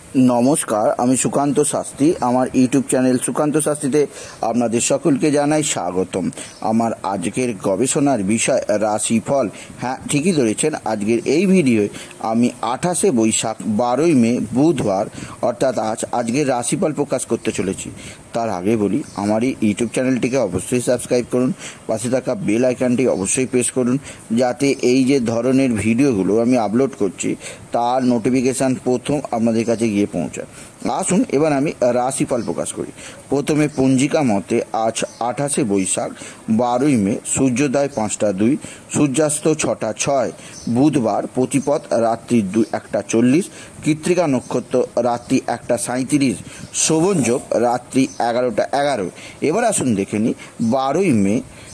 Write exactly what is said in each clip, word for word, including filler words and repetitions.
নমস্কার, আমি সুকান্ত শাস্ত্রী। আমার ইউটিউব চ্যানেল সুকান্ত শাস্ত্রীতে আপনাদের সকলকে জানাই স্বাগতম। আমার আজকের গবেষণার বিষয় রাশিফল। হ্যাঁ, ঠিকই ধরেছেন। আজকের এই ভিডিওয় আমি আঠাশে বৈশাখ বারোই মে বুধবার অর্থাৎ আজ আজকের রাশিফল প্রকাশ করতে চলেছি। তার আগে বলি, আমার এই ইউটিউব চ্যানেলটিকে অবশ্যই সাবস্ক্রাইব করুন, পাশে থাকা বেল আইকনটি অবশ্যই প্রেস করুন, যাতে এই যে ধরনের ভিডিওগুলো আমি আপলোড করছি তার নোটিফিকেশান প্রথম আপনাদের কাছে গিয়ে পৌঁছায়। আসুন এবার আমি রাশিফল প্রকাশ করি। প্রথমে পঞ্জিকা মতে আজ আঠাশে বৈশাখ বারোই মে, সূর্যোদয় পাঁচটা দুই, সূর্যাস্ত ছটা ছয়, বুধবার, প্রতিপদ রাত্রি দুই একটা চল্লিশ, কৃত্তিকা নক্ষত্র রাত্রি একটা সাঁত্রিশ, শোভন যোগ রাত্রি এগারোটা এগারো। এবার আসুন দেখে নিই বারোই মে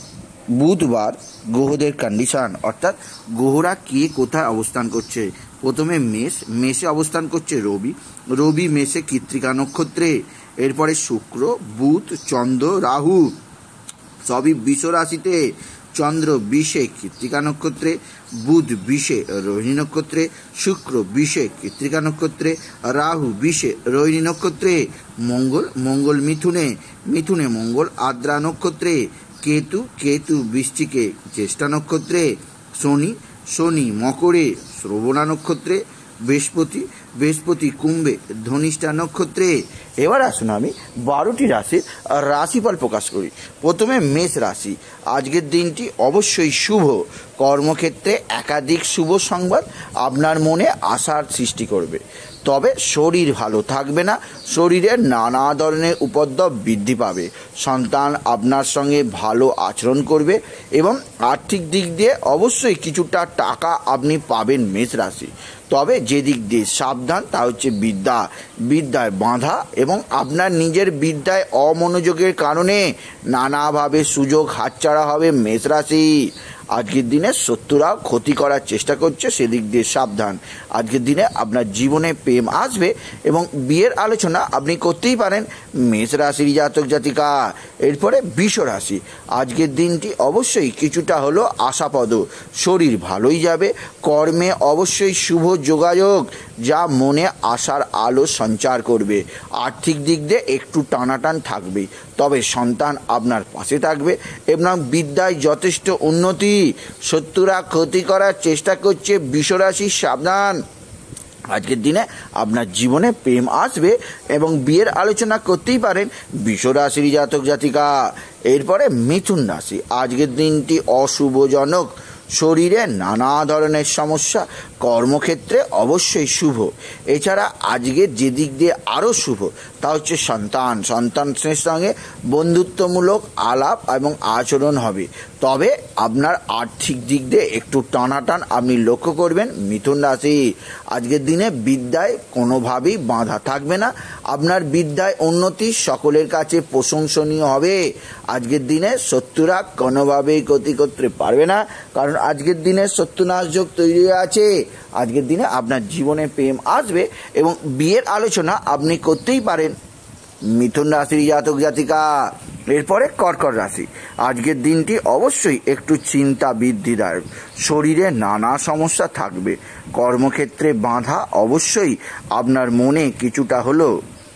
বুধবার গ্রহদের কন্ডিশন, অর্থাৎ গ্রহরা কে কোথায় অবস্থান করছে। প্রথমে মেষ, মেষে অবস্থান করছে রবি, রবি মেষে কৃত্তিকা নক্ষত্রে। এরপরে শুক্র, বুধ, চন্দ্র, রাহু সবই বৃষ রাশিতে। চন্দ্র বিশে কৃত্তিকা নক্ষত্রে, বুধ বিশে রোহিণী নক্ষত্রে, শুক্র বিশে কৃত্তিকা নক্ষত্রে, রাহু বিশে রোহিণী নক্ষত্রে। মঙ্গল, মঙ্গল মিথুনে, মিথুনে মঙ্গল আদ্রা নক্ষত্রে। কেতু, কেতু বৃশ্চিকে জ্যেষ্ঠা নক্ষত্রে। শনি, শনি মকরে শ্রবণা নক্ষত্রে। বৃহস্পতি, বৃহস্পতি কুম্ভে ধনিষ্ঠা নক্ষত্রে। এবার আসুন আমি বারোটি রাশির রাশিফল প্রকাশ করি। প্রথমে মেষ রাশি। আজকের দিনটি অবশ্যই শুভ। কর্মক্ষেত্রে একাধিক শুভ সংবাদ আপনার মনে আশার সৃষ্টি করবে, তবে শরীর ভালো থাকবে না। শরীরের নানা ধরনের উপদ্রব বৃদ্ধি পাবে। সন্তান আপনার সঙ্গে ভালো আচরণ করবে এবং আর্থিক দিক দিয়ে অবশ্যই কিছুটা টাকা আপনি পাবেন মেষ রাশি। তবে যে দিক দিয়ে সাবধান তা হচ্ছে বিদ্যা, বিদ্যায় বাঁধা এবং আপনার নিজের বিদ্যায় অমনোযোগের কারণে নানাভাবে সুযোগ হাতছাড়া হবে মেষ রাশি। আজকের দিনে শত্রুরা ক্ষতি করার চেষ্টা করছে, সেদিক দিয়ে সাবধান। আজকের দিনে আপনার জীবনে প্রেম আসবে এবং বিয়ের আলোচনা আপনি করতেই পারেন মেষ রাশির জাতক জাতিকা। এরপরে বৃষ রাশি। আজকের দিনটি অবশ্যই কিছুটা হলো আশাপদ। শরীর ভালোই যাবে। কর্মে অবশ্যই শুভ যোগাযোগ, যা মনে আশার আলো সঞ্চার করবে। আর্থিক দিক দিয়ে একটু টানাটান থাকবে, তবে সন্তান আপনার পাশে থাকবে এবং বিদ্যায় যথেষ্ট উন্নতি। শত্রুরা ক্ষতি করার চেষ্টা করছে বৃষ রাশি, সাবধান। আজকের দিনে আপনার জীবনে প্রেম আসবে এবং বিয়ের আলোচনা করতেই পারেন বৃষ রাশির জাতক জাতিকা। এরপরে মিথুন রাশি। আজকের দিনটি অশুভজনক। শরীরে নানা ধরনের সমস্যা। কর্মক্ষেত্রে অবশ্যই শুভ। এছাড়া আজকের যে দিক দিয়ে আরও শুভ তা হচ্ছে সন্তান, সন্তানের সঙ্গে বন্ধুত্বমূলক আলাপ এবং আচরণ হবে। তবে আপনার আর্থিক দিক দিয়ে একটু টানাটান আপনি লক্ষ্য করবেন মিথুন রাশি। আজকের দিনে বিদ্যায় কোনোভাবেই বাধা থাকবে না। আপনার বিদ্যায় উন্নতি সকলের কাছে প্রশংসনীয় হবে। আজকের দিনে শত্রুরা কোনোভাবেই ক্ষতি করতে পারবে না, কারণ আজকের দিনে শত্রুনাশ যোগ তৈরি আছে। আজকের দিনে আপনার জীবনে প্রেম আসবে এবং বিয়ের আলোচনা আপনি করতেই পারেন মিথুন রাশির জাতক জাতিকা। এরপরে কর্কট রাশি। আজকের দিনটি অবশ্যই একটু চিন্তা বৃদ্ধিদায়ক। শরীরে নানা সমস্যা থাকবে। কর্মক্ষেত্রে বাধা অবশ্যই আপনার মনে কিছুটা হলেও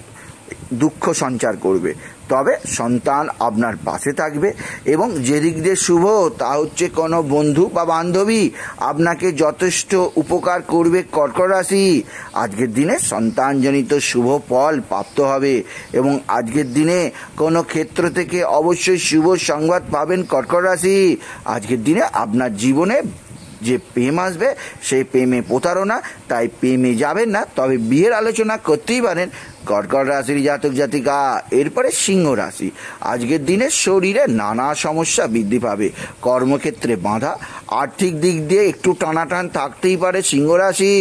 দুঃখ সঞ্চার করবে, তবে সন্তান আপনার পাশে থাকবে এবং যে দিক দিয়ে শুভ তা হচ্ছে কোনো বন্ধু বা বান্ধবী আপনাকে যথেষ্ট উপকার করবে কর্কট রাশি। আজকের দিনে সন্তানজনিত শুভ ফল প্রাপ্ত হবে এবং আজকের দিনে কোনো ক্ষেত্র থেকে অবশ্যই শুভ সংবাদ পাবেন কর্কট রাশি। আজকের দিনে আপনার জীবনে যে প্রেম আসবে সেই প্রেমে প্রতারণা, তাই প্রেমে যাবেন না, তবে বিয়ের আলোচনা করতেই পারেন কর্কট রাশির জাতক জাতিকা। এরপরে সিংহ রাশি। আজকের দিনে শরীরে নানা সমস্যা বৃদ্ধি পাবে। কর্মক্ষেত্রে বাধা। আর্থিক দিক দিয়ে একটু টানাটান থাকতেই পারে সিংহ রাশি,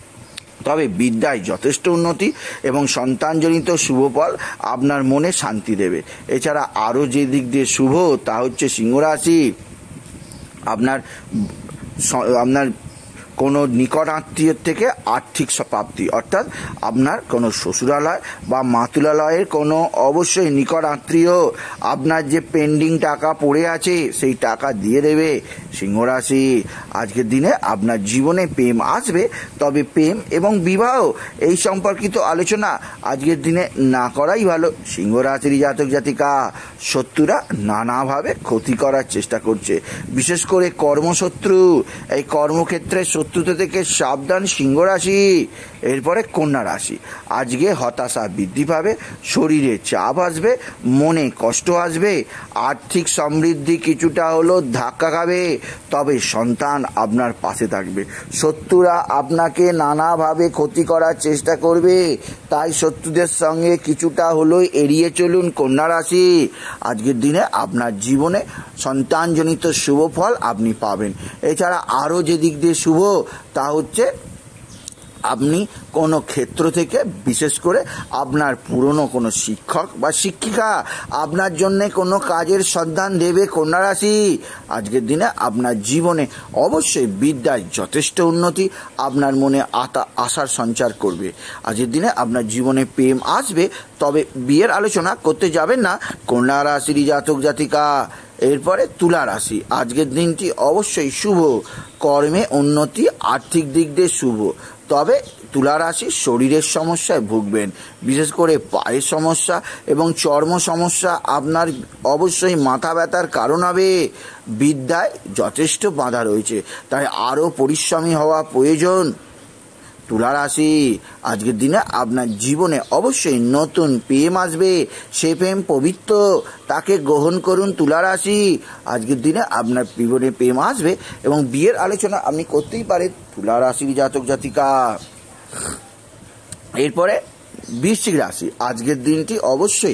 তবে বিদ্যায় যথেষ্ট উন্নতি এবং সন্তানজনিত শুভফল আপনার মনে শান্তি দেবে। এছাড়া আরও যে দিক দিয়ে শুভ তা হচ্ছে সিংহ রাশি আপনার আপনার কোনো নিকট আত্মীয়ের থেকে আর্থিক প্রাপ্তি, অর্থাৎ আপনার কোনো শ্বশুরালয় বা মাতুলালয়ের কোনো অবশ্যই নিকট আত্মীয় আপনার যে পেন্ডিং টাকা পড়ে আছে সেই টাকা দিয়ে দেবে। সিংহ রাশি, আজকের দিনে আপনার জীবনে প্রেম আসবে, তবে প্রেম এবং বিবাহ এই সম্পর্কিত আলোচনা আজকের দিনে না করাই ভালো। সিংহ রাশির জাতক জাতিকা, শত্রুরা নানাভাবে ক্ষতি করার চেষ্টা করছে, বিশেষ করে কর্মশত্রু। এই কর্মক্ষেত্রে শত্রুতা থেকে সাবধান সিংহ রাশি। এরপরে কন্যা রাশি, আজকে হতাশা বৃদ্ধি পাবে, শরীরে চাপ আসবে, মনে কষ্ট আসবে, আর্থিক সমৃদ্ধি কিছুটা হলো ধাক্কা খাবে, তবে সন্তান আপনার পাশে থাকবে। শত্রুরা আপনাকে নানাভাবে ক্ষতি করার চেষ্টা করবে, তাই শত্রুদের সঙ্গে কিছুটা হলেও এড়িয়ে চলুন কন্যা রাশি। আজকের দিনে আপনার জীবনে সন্তানজনিত শুভ ফল আপনি পাবেন। এছাড়া আরও যে দিক দিয়ে শুভ তা হচ্ছে আপনি কোনো ক্ষেত্র থেকে, বিশেষ করে আপনার পুরনো কোনো শিক্ষক বা শিক্ষিকা আপনার জন্যে কোনো কাজের সন্ধান দেবে কন্যা রাশি। আজকের দিনে আপনার জীবনে অবশ্যই বিদ্যায় যথেষ্ট উন্নতি আপনার মনে আতা আশার সঞ্চার করবে। আজকের দিনে আপনার জীবনে প্রেম আসবে, তবে বিয়ের আলোচনা করতে যাবেন না কন্যা রাশির জাতক জাতিকা। এরপরে তুলা রাশি, আজকের দিনটি অবশ্যই শুভ, কর্মে উন্নতি, আর্থিক দিক দিয়ে শুভ, তবে তুলা রাশি শরীরের সমস্যায় ভুগবেন, বিশেষ করে পায়ের সমস্যা এবং চর্ম সমস্যা আপনার অবশ্যই মাথা ব্যথার কারণ হবে। বিদ্যায় যথেষ্ট বাধা রয়েছে, তাই আরও পরিশ্রমী হওয়া প্রয়োজন। তুলা রাশি, আজকের দিনে আপনার জীবনে অবশ্যই নতুন প্রেম আসবে, সে প্রেম পবিত্র, তাকে গ্রহণ করুন তুলা রাশি। আজকের দিনে আপনার জীবনে প্রেম আসবে এবং বিয়ের আলোচনা আপনি করতেই পারেন তুলা রাশির জাতক জাতিকা। এরপরে বৃশ্চিক রাশি, আজকের দিনটি অবশ্যই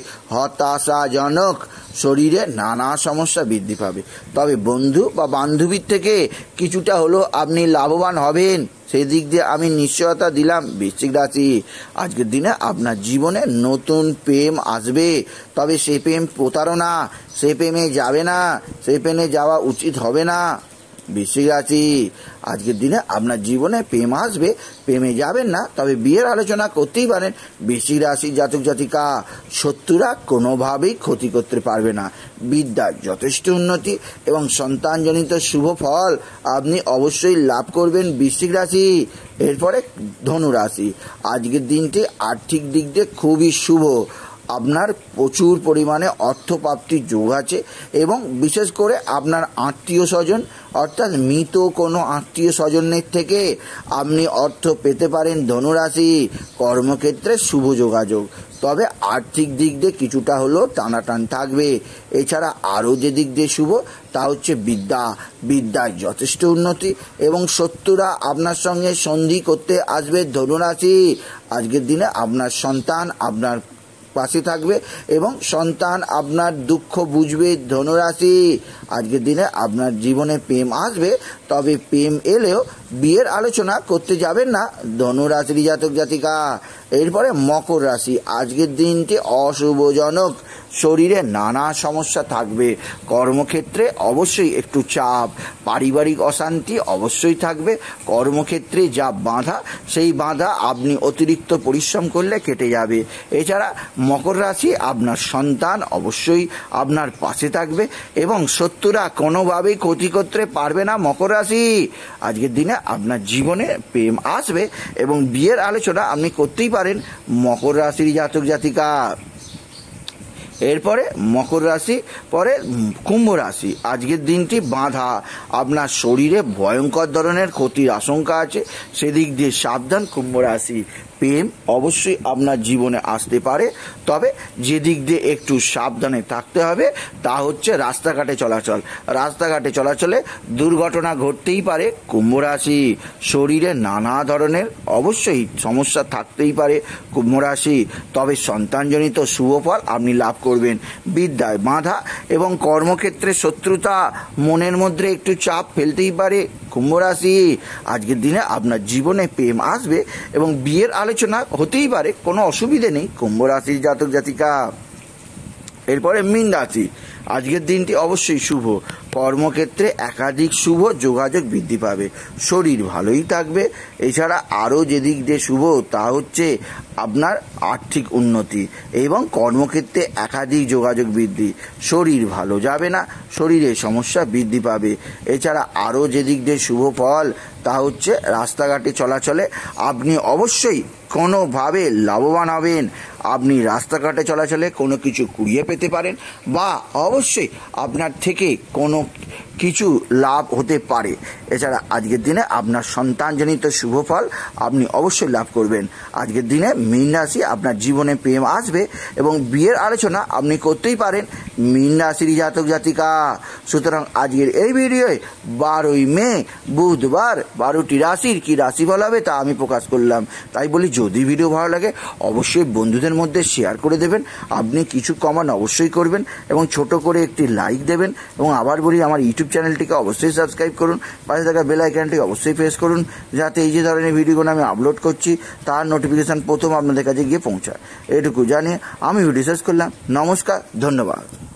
হতাশাজনক, শরীরে নানা সমস্যা বৃদ্ধি পাবে, তবে বন্ধু বা বান্ধবীর থেকে কিছুটা হলেও আপনি লাভবান হবেন, সেই দিক দিয়ে আমি নিশ্চয়তা দিলাম বৃশ্চিক রাশি। আজকের দিনে আপনার জীবনে নতুন প্রেম আসবে, তবে সে প্রেম প্রতারণা, সে প্রেমে যাবে না, সে প্রেমে যাওয়া উচিত হবে না বৃশ্চিক রাশি। আজকের দিনে আপনার জীবনে প্রেম আসবে, প্রেমে যাবেন না, তবে বিয়ের আলোচনা করতেই পারেন বৃশ্চিক রাশির জাতক জাতিকা। শত্রুরা কোনোভাবেই ক্ষতি করতে পারবে না, বিদ্যার যথেষ্ট উন্নতি এবং সন্তানজনিত শুভ ফল আপনি অবশ্যই লাভ করবেন বৃশ্চিক রাশি। এরপরে ধনু রাশি, আজকের দিনটি আর্থিক দিক দিয়ে খুবই শুভ, আপনার প্রচুর পরিমাণে অর্থপ্রাপ্তির যোগ আছে এবং বিশেষ করে আপনার আত্মীয় স্বজন অর্থাৎ মৃত কোনো আত্মীয় স্বজনের থেকে আপনি অর্থ পেতে পারেন ধনুরাশি। কর্মক্ষেত্রে শুভ যোগাযোগ, তবে আর্থিক দিক দিয়ে কিছুটা হলেও টানাটান থাকবে। এছাড়া আরও যে দিক দিয়ে শুভ তা হচ্ছে বিদ্যা, বিদ্যার যথেষ্ট উন্নতি এবং শত্রুরা আপনার সঙ্গে সন্ধি করতে আসবে ধনুরাশি। আজকের দিনে আপনার সন্তান আপনার পাশে থাকবে এবং সন্তান আপনার দুঃখ বুঝবে ধনুরাশি। আজকের দিনে আপনার জীবনে প্রেম আসবে, তবে প্রেম এলেও বিয়ের আলোচনা করতে যাবেন না ধনুরাশির জাতক জাতিকা। এরপরে মকর রাশি, আজকের দিনটি অশুভজনক, শরীরে নানা সমস্যা থাকবে, কর্মক্ষেত্রে অবশ্যই একটু চাপ, পারিবারিক অশান্তি অবশ্যই থাকবে, কর্মক্ষেত্রে যা বাধা সেই বাধা আপনি অতিরিক্ত পরিশ্রম করলে কেটে যাবে। এছাড়া মকর রাশি আপনার সন্তান অবশ্যই আপনার পাশে থাকবে এবং শত্রুরা কোনোভাবেই ক্ষতি করতে পারবে না মকর রাশি। আজকের দিনে আপনার জীবনে প্রেম আসবে এবং বিয়ের আলোচনা আপনি করতেই পারেন মকর রাশির জাতক জাতিকা। এরপরে মকর রাশি, পরে কুম্ভ রাশি, আজকের দিনটি বাঁধা, আপনার শরীরে ভয়ঙ্কর ধরনের ক্ষতির আশঙ্কা আছে, সেদিক দিয়ে সাবধান কুম্ভ রাশি। প্রেম অবশ্যই আপনার জীবনে আসতে পারে, তবে যে দিক দিয়ে একটু সাবধানে থাকতে হবে তা হচ্ছে রাস্তাঘাটে চলাচল। রাস্তাঘাটে চলাচলে দুর্ঘটনা ঘটতেই পারে কুম্ভ রাশি। শরীরে নানা ধরনের অবশ্যই সমস্যা থাকতেই পারে কুম্ভ রাশি, তবে সন্তানজনিত শুভফল আপনি লাভ করবেন। বিদ্যায় বাধা এবং কর্মক্ষেত্রে শত্রুতা, মনের মধ্যে একটু চাপ ফেলতেই পারে কুম্ভ রাশি। আজকের দিনে আপনার জীবনে প্রেম আসবে এবং বিয়ের আলোচনা হতেই পারে, কোনো অসুবিধে নেই কুম্ভ রাশির জাতক জাতিকা। এরপরে মীন রাশি, আজকের দিনটি অবশ্যই শুভ। কর্মক্ষেত্রে একাধিক শুভ যোগাযোগ বৃদ্ধি পাবে, শরীর ভালোই থাকবে। এছাড়া আরও যেদিক দিয়ে শুভ তা হচ্ছে আপনার আর্থিক উন্নতি এবং কর্মক্ষেত্রে একাধিক যোগাযোগ বৃদ্ধি। শরীর ভালো যাবে না, শরীরের সমস্যা বৃদ্ধি পাবে। এছাড়া আরও যেদিক দিয়ে শুভ ফল তা হচ্ছে রাস্তাঘাটে চলাচলে আপনি অবশ্যই কোনোভাবে লাভবান হবেন। আপনি রাস্তাঘাটে চলাচলে কোনো কিছু কুড়িয়ে পেতে পারেন বা অবশ্যই আপনার থেকে কোনো কিছু লাভ হতে পারে। এছাড়া আজকের দিনে আপনার সন্তানজনিত শুভ ফল আপনি অবশ্যই লাভ করবেন। আজকের দিনে মীন রাশি, আপনার জীবনে প্রেম আসবে এবং বিয়ের আলোচনা আপনি করতেই পারেন মীন রাশির জাতক জাতিকা। সুতরাং আজকের এই ভিডিওয়ে বারোই মে বুধবার বারোটি রাশির কি রাশিফল হবে তা আমি প্রকাশ করলাম। তাই বলি, যদি ভিডিও ভালো লাগে অবশ্যই বন্ধুদের মধ্যে শেয়ার করে দেবেন। আপনি কিছু কমেন্ট অবশ্যই করবেন এবং ছোট করে একটি লাইক দেবেন। এবং আবার বলি, আমার ইউটিউব চ্যানেলটিকে অবশ্যই সাবস্ক্রাইব করুন, পাশে থাকা বেল আইকনটি অবশ্যই প্রেস করুন, যাতে এই যে ধরনের ভিডিওগুলো আমি আপলোড করছি তার নোটিফিকেশান প্রথম আপনাদের কাছে গিয়ে পৌঁছায়। এটুকু জানিয়ে আমি ভিডিও শেষ করলাম। নমস্কার, ধন্যবাদ।